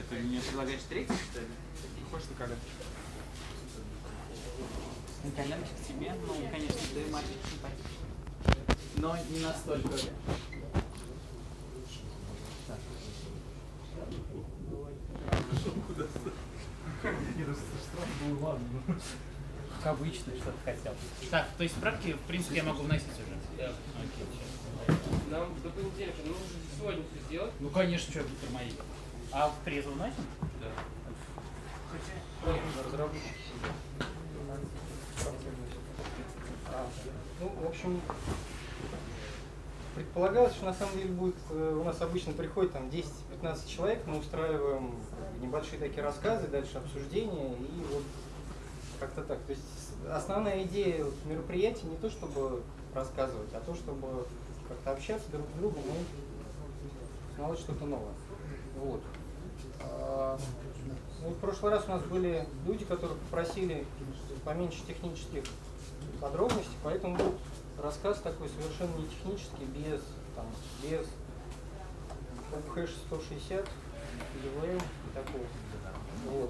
ты мне предлагаешь третий, что ли? Хочешь на коленочку? На коленочку к тебе? Ну, конечно, ты мальчик симпатичный. Но не настолько. Как обычно, что-то хотел. Так, то есть справки, в принципе, я могу вносить уже. Да. Окей, сейчас. Нам до понедельника нужно сегодня все сделать. Ну, конечно, что это мои. А в презу вносим? Да. Ну, в общем, предполагалось, что на самом деле будет, у нас обычно приходит там 10-15 человек, мы устраиваем небольшие такие рассказы, дальше обсуждения и вот как-то так. То есть основная идея мероприятия не то, чтобы рассказывать, а то, чтобы как-то общаться друг с другом и узнавать что-то новое. Вот. Ну, в прошлый раз у нас были люди, которые попросили поменьше технических подробностей, поэтому будет рассказ такой совершенно не технический, без хэш 160, EVM и такого. Вот.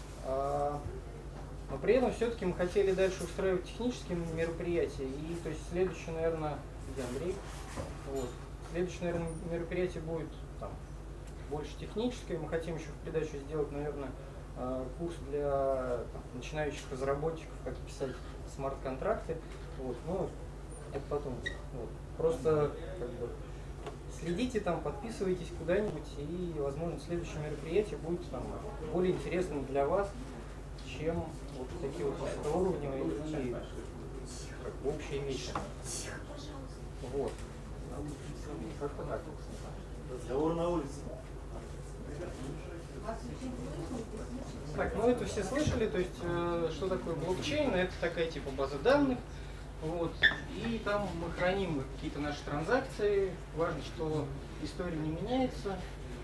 Но при этом все-таки мы хотели дальше устраивать технические мероприятия, и то есть следующее, наверное, Андрей, вот, следующее, наверное, мероприятие будет там больше техническое. Мы хотим еще в придачу сделать, наверное, курс для начинающих разработчиков, как писать смарт-контракты. Вот, ну, это потом. Вот. Просто как бы следите там, подписывайтесь куда-нибудь, и, возможно, следующее мероприятие будет там более интересным для вас, чем вот такие вот высокоуровневые и как бы общие вещи. Вот. Как-то так. Разговор на улице. Так, ну это все слышали, то есть что такое блокчейн? Это такая типа база данных, вот, и там мы храним какие-то наши транзакции, важно, что история не меняется,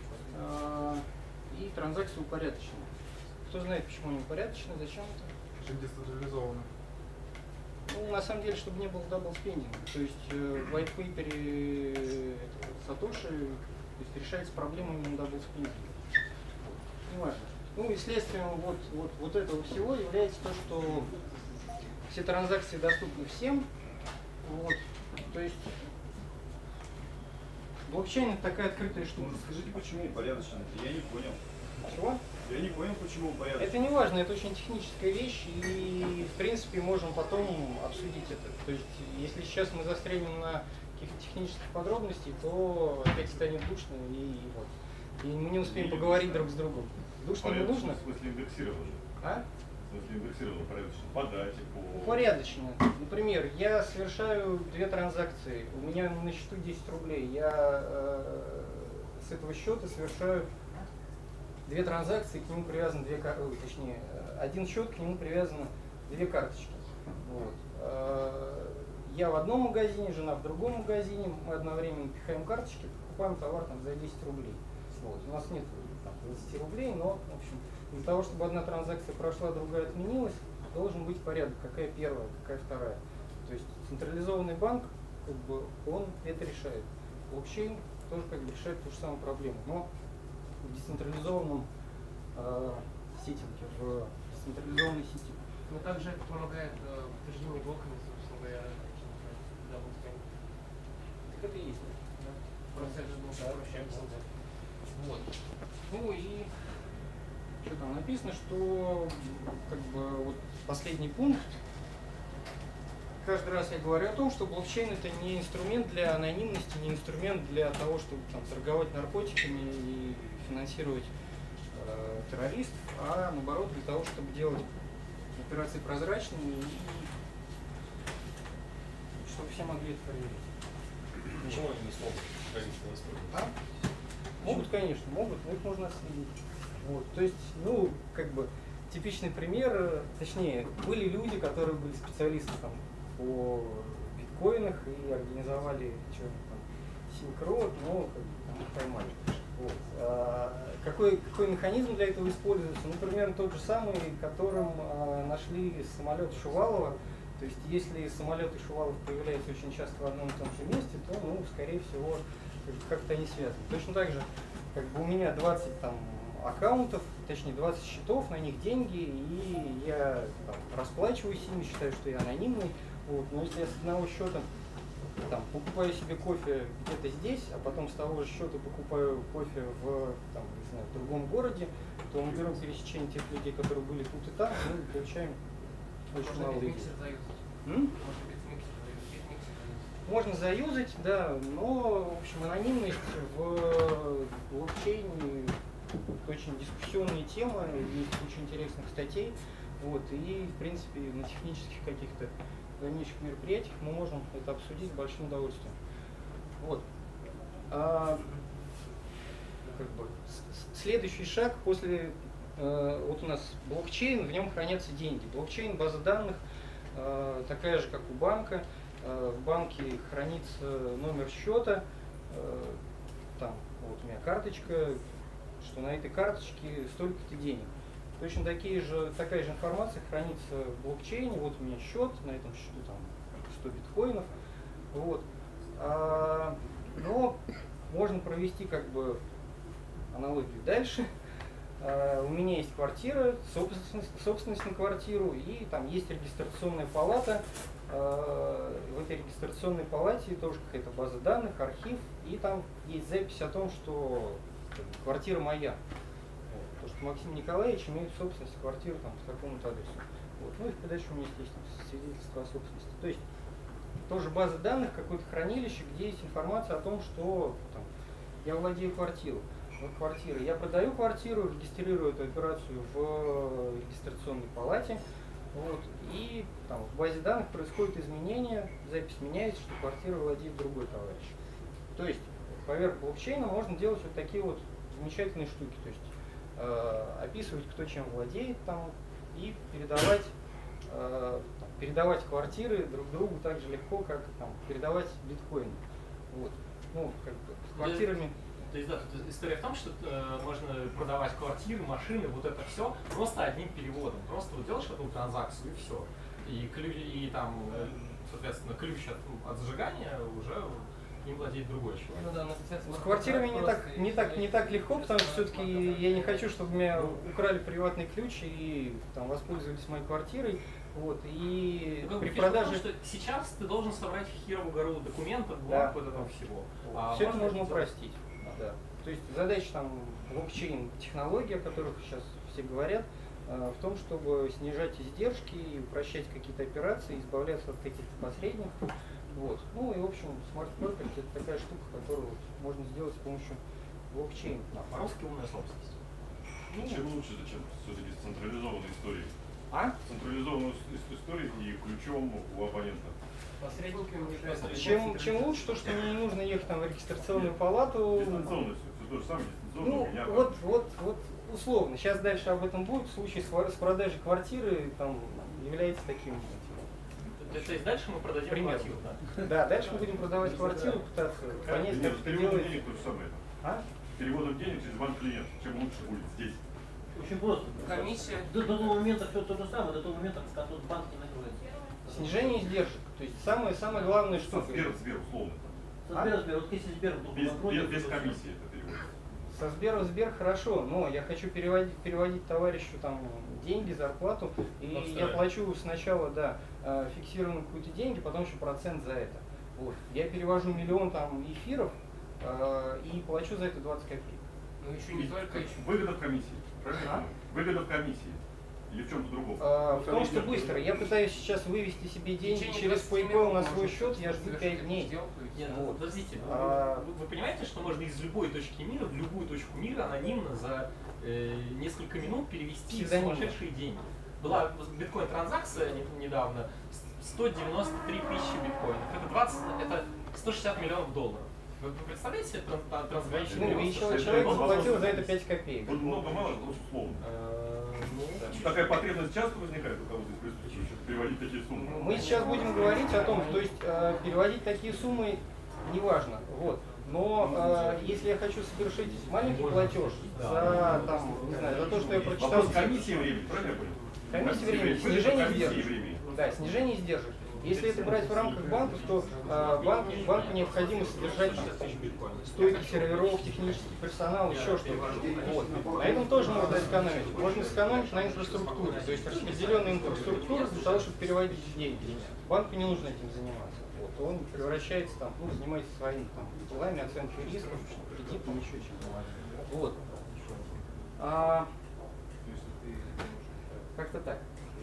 и транзакции упорядочены. Кто знает, почему они упорядочены, зачем это? Очень децентрализовано. Ну, на самом деле, чтобы не было даблспендинга, то есть в white paper Сатоши решается проблема именно даблспендинга. Неважно. Ну и следствием вот этого всего является то, что все транзакции доступны всем. Вот. То есть блокчейн это такая открытая штука. Скажите, почему упорядочено? Я не понял. Чего? Я не понял, почему упорядочено. Это не важно, это очень техническая вещь, и в принципе можем потом обсудить это. То есть если сейчас мы застрянем на каких-то технических подробностей, то опять станет душно, и вот. И мы не успеем поговорить друг с другом. Душно не нужно? В смысле индексировано же. А? В смысле индексировано порядочно. По дате, по... Упорядочено. Например, я совершаю 2 транзакции, у меня на счету 10 рублей. Я с этого счета совершаю 2 транзакции, к нему привязаны 2 карты, точнее, один счет, к нему привязаны 2 карточки. Вот. Я в одном магазине, жена в другом магазине, мы одновременно пихаем карточки, покупаем товар там, за 10 рублей. Вот. У нас нет там 20 рублей, но, в общем, для того, чтобы одна транзакция прошла, другая отменилась, должен быть порядок, какая первая, какая вторая. То есть централизованный банк, как бы, он это решает. Блокчейн тоже как бы решает ту же самую проблему, но в децентрализованном сеттинге, в децентрализованной сети. Но также это помогает в подтверждении блоками, собственно говоря, Так это и есть. да? Просто это же было проще. Вот. Ну и что там написано, что как бы вот последний пункт. Каждый раз я говорю о том, что блокчейн это не инструмент для анонимности, не инструмент для того, чтобы там, торговать наркотиками и финансировать террористов, а наоборот для того, чтобы делать операции прозрачными и чтобы все могли это проверить. Почему они не смогут правительство воспользоваться? Могут, конечно, могут, но их можно отследить. Вот. То есть, ну, как бы, типичный пример, точнее, были люди, которые были специалисты там, по биткоинах и организовали что-нибудь там, Silk Road, но как бы, там, их поймали. Вот. Какой механизм для этого используется? Ну, примерно тот же самый, которым нашли самолет Шувалова. То есть, если самолет и Шувалов появляются очень часто в одном и том же месте, то, ну, скорее всего, как-то они связаны. Точно так же, как бы у меня 20 там, аккаунтов, точнее 20 счетов, на них деньги, и я там расплачиваюсь ими, считаю, что я анонимный. Вот. Но если я с одного счета там, покупаю себе кофе где-то здесь, а потом с того же счета покупаю кофе в, там, не знаю, в другом городе, то мы берем пересечение тех людей, которые были тут и там, и мы получаем очень мало людей. Можно заюзать, да, но, в общем, анонимность в блокчейне очень дискуссионная тема, есть очень интересных статей, вот, и, в принципе, на технических каких-то дальнейших мероприятиях мы можем это обсудить с большим удовольствием. Вот. Как бы, следующий шаг после, вот у нас блокчейн, в нем хранятся деньги. Блокчейн, база данных, такая же, как у банка. В банке хранится номер счета, там вот у меня карточка, что на этой карточке столько-то денег. Точно такая же информация хранится в блокчейне, вот у меня счет, на этом счету там 100 биткоинов. Вот. Но можно провести как бы аналогию дальше. У меня есть квартира, собственность на квартиру, и там есть регистрационная палата. В этой регистрационной палате тоже какая-то база данных, архив, и там есть запись о том, что квартира моя. Вот, то, что Максим Николаевич имеет собственность квартиры там, по такому-то адресу. Вот. Ну и в придачу у меня есть там, свидетельство о собственности. То есть тоже база данных, какое-то хранилище, где есть информация о том, что там, я владею квартирой. Вот квартира. Я продаю квартиру, регистрирую эту операцию в регистрационной палате. Вот, и там, в базе данных происходят изменения, запись меняется, что квартира владеет другой товарищ. То есть поверх блокчейна можно делать вот такие вот замечательные штуки. То есть описывать, кто чем владеет там, и передавать квартиры друг другу так же легко, как там, передавать биткоины. Вот. Ну, как бы, с квартирами. То есть, да, тут история в том, что можно продавать квартиры, машины, вот это все просто одним переводом. Просто вот делаешь эту транзакцию и все. И там, соответственно, ключ от зажигания уже им владеет другой человек. Ну, да, с квартирами не так легко, потому что все-таки я не хочу, чтобы у меня украли приватный ключ и там воспользовались моей квартирой. Вот, и при продаже... что сейчас ты должен собрать херовую гору документов, блок вот этого всего. Все это можно упростить. Да. То есть задача там блокчейн-технологии, о которых сейчас все говорят, в том, чтобы снижать издержки, упрощать какие-то операции, избавляться от каких-то посредников. Вот. Ну и в общем смарт-контракт это такая штука, которую вот можно сделать с помощью блокчейна. По-русски умная собственность. Чем лучше, чем все-таки с централизованной историей? Централизованную историю и ключом у оппонента. Чем лучше, то, что мне не нужно ехать там в регистрационную палату. Дистанционно все то же самое, дистанционно ну, у меня. Вот условно. Сейчас дальше об этом будет. В случае с продажей квартиры там является таким. То есть дальше мы продадим квартиру, да? Да, дальше мы будем продавать квартиру, пытаться понять, как это делать. Денег то же самое. Переводом денег через банк клиент. Чем лучше будет здесь. Очень просто. Комиссия. До того момента все то же самое, до того момента, пока тот банк не накроется. Снижение издержек. То есть самая главная штука. Сбер, условно. Сбер, вот если Сбер без комиссии это перевод. Со Сбера в Сбер хорошо, но я хочу переводить товарищу там деньги, зарплату, и я плачу сначала, да, фиксированную какую-то деньги, потом еще процент за это. Вот. Я перевожу 1 миллион там эфиров и плачу за это 20 копеек. Ну еще не только еще. Выгода в комиссии. Правильно? Выгода в комиссии. Или в чем-то другом? В том, что быстро. Я пытаюсь сейчас вывести себе деньги через PayPal на свой счет, я жду 5 дней. Нет, вот. Подождите, вы понимаете, что можно из любой точки мира в любую точку мира анонимно за несколько минут перевести сумасшедшие деньги? Была биткоин-транзакция недавно, 193 тысячи биткоинов. Это 160 миллионов долларов. Вы представляете трансграничный и человек заплатил за это 5 копеек. Вот много-мало, это условно. Такая потребность часто возникает у кого-то из присутствующих переводить такие суммы? Мы сейчас будем говорить о том, то есть переводить такие суммы неважно. Вот. Но если я хочу совершить маленький платеж за, там, не знаю, за то, что я прочитал... Вопрос комиссии времени, правильно я понял? Комиссия времени, снижение издержек. Да, снижение издержек. Если это брать в рамках банков, то банку необходимо содержать стойки серверов, технический персонал, еще что-то. Вот. На этом тоже можно экономить. Можно сэкономить на инфраструктуре, то есть распределенная инфраструктура для того, чтобы переводить деньги. Банку не нужно этим заниматься. Вот. Он превращается там, занимается своими делами, оценкой рисков, кредитом, еще чем-то. Вот. Как-то так.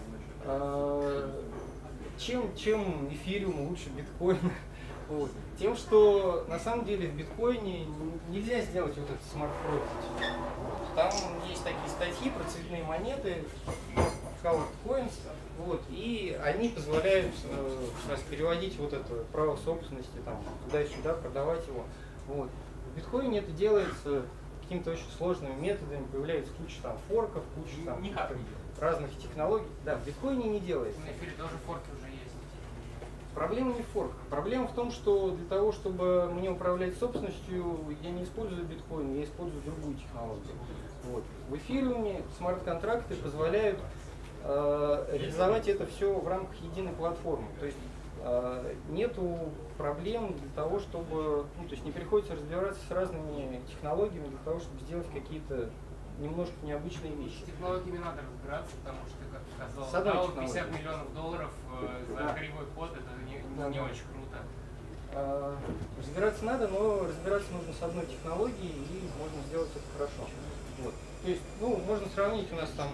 Чем эфириум лучше биткоина? Вот. Тем, что на самом деле в биткоине нельзя сделать вот этот смарт-профит. Там есть такие статьи про цветные монеты, colored coins, вот, и они позволяют переводить вот это право собственности там, туда и сюда, продавать его. Вот. В биткоине это делается какими-то очень сложными методами, появляется куча там форков, куча там разных технологий. Да, в биткоине не делается. На эфире тоже форки уже есть. Проблема не в форках. Проблема в том, что для того, чтобы мне управлять собственностью, я не использую биткоин, я использую другую технологию. Вот. В эфириуме смарт-контракты позволяют реализовать это все в рамках единой платформы. То есть нету проблем для того, чтобы, то есть не приходится разбираться с разными технологиями для того, чтобы сделать какие-то немножко необычные вещи. С технологиями надо разбираться, потому что, как ты сказал, 50 миллионов долларов за кривой код, это не очень круто. Разбираться надо, но разбираться нужно с одной технологией, и можно сделать это хорошо. Вот. То есть, можно сравнить, у нас там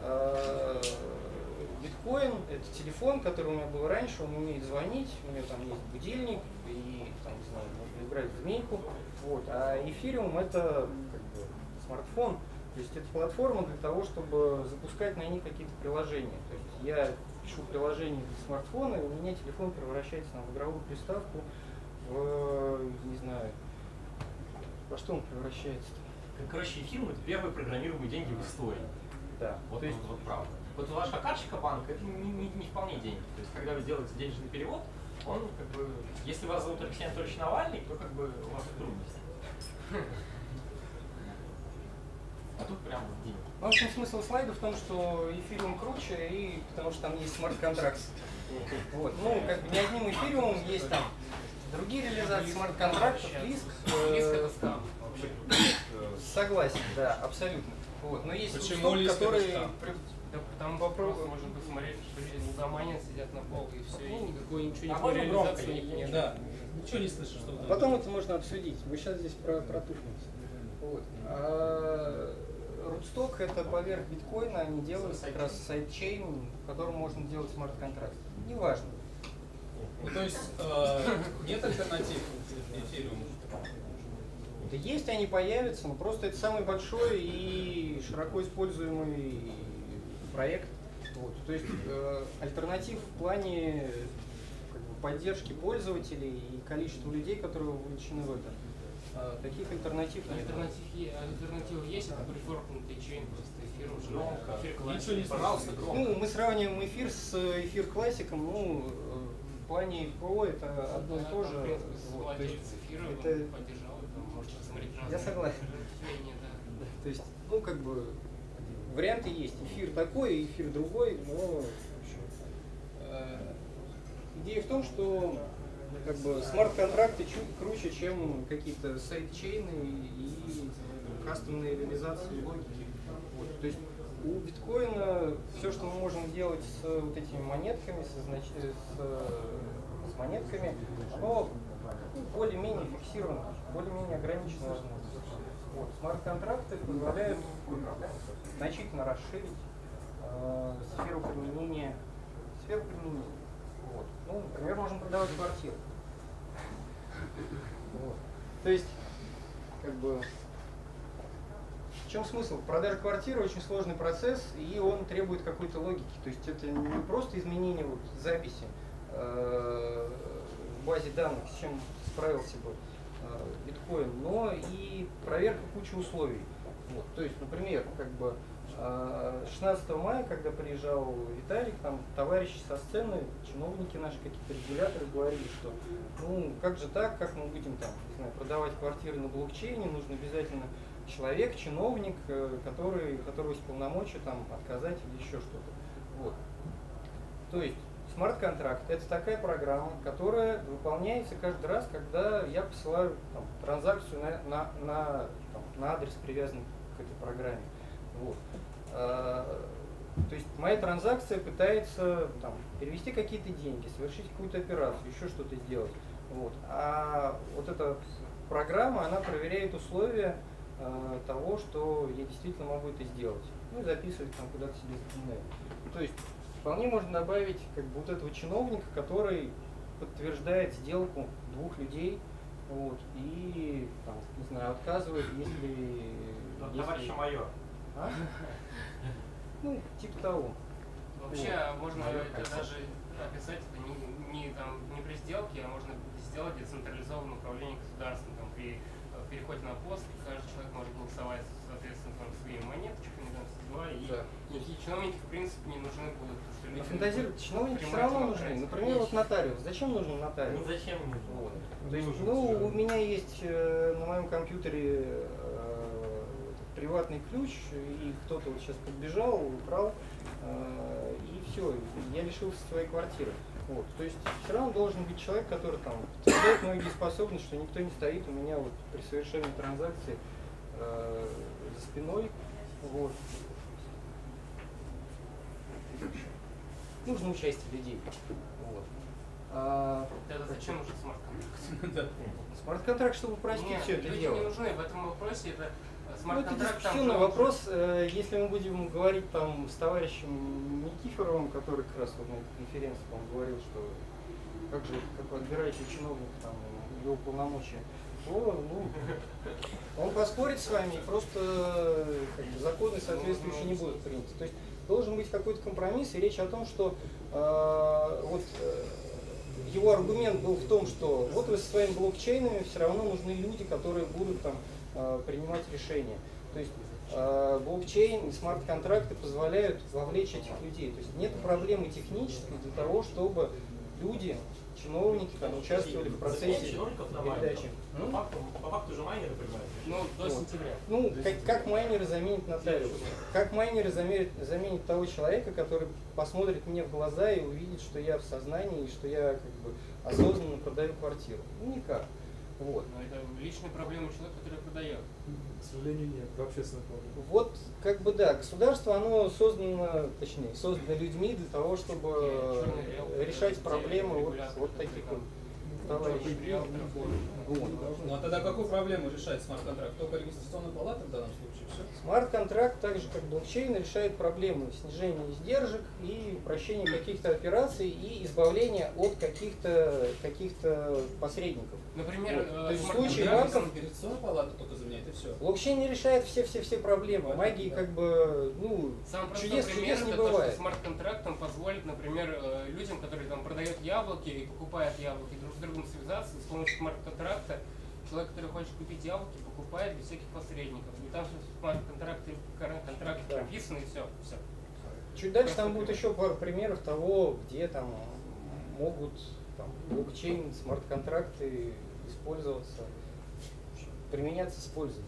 биткоин, это телефон, который у меня был раньше, он умеет звонить, у него там есть будильник, и там, не знаю, можно играть в змейку. Вот. А эфириум это смартфон, то есть это платформа для того, чтобы запускать на них какие-то приложения. То есть я пишу приложение для смартфона, и у меня телефон превращается в игровую приставку, не знаю, во что он превращается-то? Короче, эфириум это первые программируемые деньги в истории. Да. Вот, то есть, вот правда. Вот у вашего карточка банка это не вполне деньги. То есть, когда вы делаете денежный перевод, он если вас зовут Алексей Анатольевич Навальный, то у вас трудности. А тут прям деньги. В общем, смысл слайда в том, что эфириум круче, и потому что там есть смарт-контракт. Вот. Не одним эфириумом есть там другие реализации смарт-контрактов, риск. Это скам. Согласен, да, абсолютно. Вот. Но есть Почему стоп, который... Да, там просто можно посмотреть, что лудоманин сидят на полке и все, и ничего можно реализации у них нет. Да, ничего не слышу, что вы Потом это можно обсудить. Вы сейчас здесь протухнете. Вот. Rootstock это поверх биткоина, они делают как раз сайдчейн, в котором можно делать смарт-контракт. Неважно. То есть нет альтернатив эфириуму? Да есть, они появятся, но просто это самый большой и широко используемый проект. Вот. То есть альтернатив в плане поддержки пользователей и количества людей, которые вовлечены в это. Таких альтернатив нет. Альтернатива есть, это префоркнутый чейн, просто эфир уже. Ничего не пожалуйста, мы сравниваем эфир с эфир классиком, в плане Pro это одно и то же. Вот, то есть это... Я согласен. То есть, варианты есть. Эфир такой, эфир другой, но идея в том, что смарт-контракты чуть круче, чем какие-то сайдчейны и кастомные реализации логики. Вот. То есть у биткоина все, что мы можем делать с вот этими монетками, с монетками, оно более-менее фиксировано, более-менее ограничено возможностью. Вот. Смарт-контракты позволяют значительно расширить сферу применения. Вот. Например, можно продавать квартиру. Вот. То есть, в чем смысл? Продажа квартиры очень сложный процесс, и он требует какой-то логики. То есть это не просто изменение записи в базе данных, с чем справился бы биткоин, но и проверка кучи условий. Вот. То есть, например, 16 мая, когда приезжал Виталик, там товарищи со сцены, чиновники наши, какие-то регуляторы говорили, что как же так, как мы будем продавать квартиры на блокчейне, нужно обязательно человек, чиновник, которого есть полномочия отказать или еще что-то. Вот. То есть Смарт-контракт — это такая программа, которая выполняется каждый раз, когда я посылаю там транзакцию на адрес, привязанный к этой программе. Вот. То есть моя транзакция пытается там перевести какие-то деньги, совершить какую-то операцию, еще что-то сделать. Вот. А вот эта программа, она проверяет условия того, что я действительно могу это сделать. Ну и записывать там куда-то себе запоминаю. То есть вполне можно добавить как бы вот этого чиновника, который подтверждает сделку двух людей, вот, и там, не знаю, отказывает, если... Товарища майор. А? Ну, типа того. Вообще, можно это даже описать это не при сделке, а можно сделать децентрализованное управление государством. Там, при переходе на пост каждый человек может голосовать, соответственно, своими монеточками, и никакие чиновники, в принципе, не нужны будут. Но фантазировать чиновники все равно нужны. Например, вот нотариус. Зачем нужен нотариус? Ну, зачем нужен? Вот. То есть, у меня есть на моем компьютере приватный ключ, и кто-то вот сейчас подбежал, украл, и все, я лишился своей квартиры. Вот. То есть все равно должен быть человек, который там подтверждает мою дееспособность, что никто не стоит у меня вот при совершении транзакции за спиной. Вот. Нужно участие людей. Вот. Тогда зачем нужен смарт-контракт? Смарт-контракт, чтобы упростить все это люди дело. Не нужны в этом вопросе. Это смарт-контракт. Это дискуссионный вопрос. Если мы будем говорить там с товарищем Никифоровым, который как раз вот на этой конференции говорил, что как же, как вы отбираете чиновника, там, его полномочия, то он поспорит с вами, и просто как бы, законы соответствующие не будут приняты. То есть должен быть какой-то компромисс, и речь о том, что его аргумент был в том, что вот вы со своими блокчейнами все равно нужны люди, которые будут там принимать решения. То есть блокчейн и смарт-контракты позволяют вовлечь этих людей. То есть нет проблемы технической для того, чтобы люди, чиновники там участвовали в процессе передачи. По факту же майнеры принимают. Ну, до сентября. Ну, как майнеры заменят нотариуса? Как майнеры заменят того человека, который посмотрит мне в глаза и увидит, что я в сознании и что я как бы осознанно продаю квартиру? Ну, никак. Вот. Но это личная проблема человека, который продает. К сожалению, нет, это общественная проблема. Вот, как бы да, государство, оно создано людьми для того, чтобы решать проблемы вот таких вот товарищей. Ну а тогда какую проблему решает смарт-контракт? Только регистрационная палата в данном случае? Все? Смарт-контракт, так же как блокчейн, решает проблемы снижения издержек и упрощения каких-то операций и избавления от каких-то посредников. Например, то есть в случае банков регистрационная палата только заменяет, и все. Блокчейн не решает все проблемы. Магии как бы, чудес не бывает. То, что смарт-контрактом позволит, например, людям, которые там продают яблоки и покупают яблоки, друг с другом связаться с помощью смарт-контракта. Человек, который хочет купить яблоки, покупает без всяких посредников. И там смарт-контракты прописаны, и все. Чуть дальше там будет еще пару примеров того, где там могут блокчейн, смарт-контракты использоваться, применяться с пользой.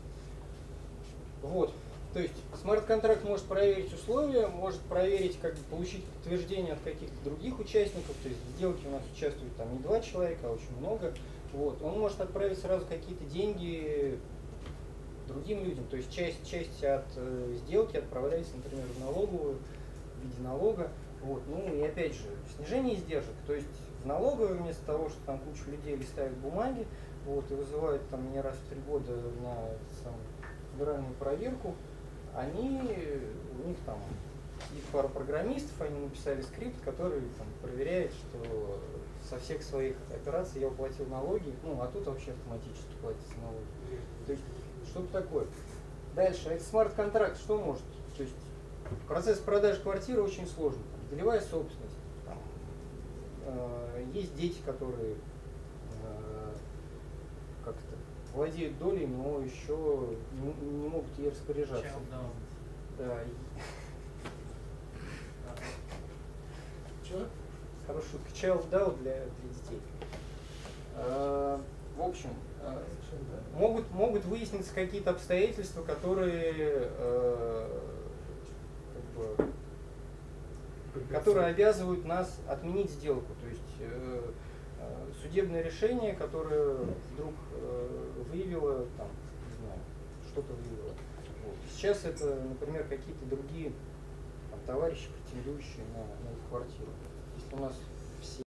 Вот. То есть смарт-контракт может проверить условия, может проверить, как бы получить подтверждение от каких-то других участников. То есть в сделке у нас участвует там не 2 человека, а очень много. Вот. Он может отправить сразу какие-то деньги другим людям. То есть часть от сделки отправляется, например, в налоговую в виде налога. Вот. Ну и опять же, снижение издержек. То есть в налоговой вместо того, что там куча людей листают бумаги, вот, и вызывают там меня раз в 3 года на федеральную проверку, у них там есть пару программистов, они написали скрипт, который там проверяет, что со всех своих операций я уплатил налоги, а тут вообще автоматически платятся налоги. То есть что-то такое. Дальше, это смарт-контракт что может? То есть процесс продажи квартиры очень сложный. Долевая собственность. Есть дети, которые как-то владеют долей, но еще не могут ей распоряжаться. Да. Че? Хорошая шутка. Child down для детей. В общем, могут выясниться какие-то обстоятельства, которые которые обязывают нас отменить сделку. То есть судебное решение, которое вдруг выявило, там, не знаю, что-то выявило. Вот. Сейчас это, например, какие-то другие там, товарищи, претендующие на их квартиру. Если у нас